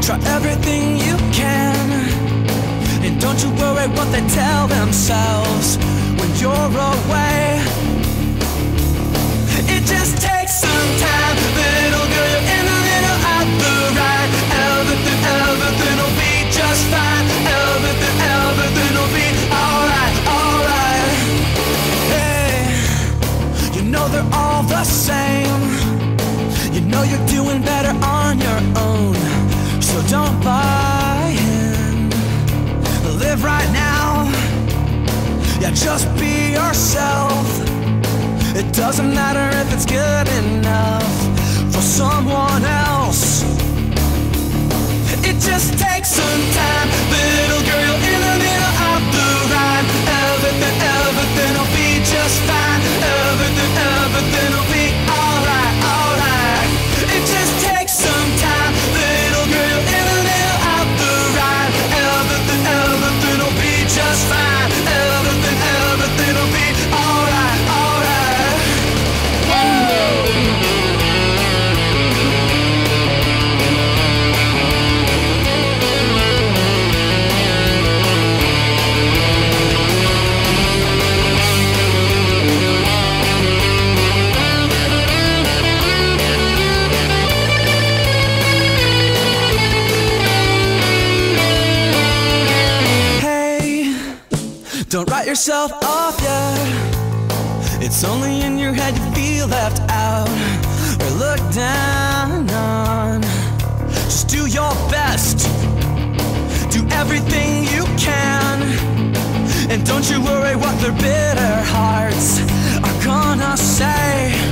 Try everything you can, and don't you worry what they tell themselves when you're away. It just takes some time, little girl, you're in the middle of the ride. Everything will be just fine. Everything will be alright, alright. Hey, you know they're all the same. You know you're doing better on your own, so don't buy in. Live right now, yeah, just be yourself. It doesn't matter if it's good enough for someone else. It just takes some time, little girl, in the middle of the ride. Everything will be just fine. Everything will be alright, alright. It just takes some time, little girl, in the middle of the ride. Everything will be just fine. Everything will be alright, alright. Don't write yourself off yet. It's only in your head you feel left out or looked down on. Just do your best, do everything you can, and don't you worry what their bitter hearts are gonna say.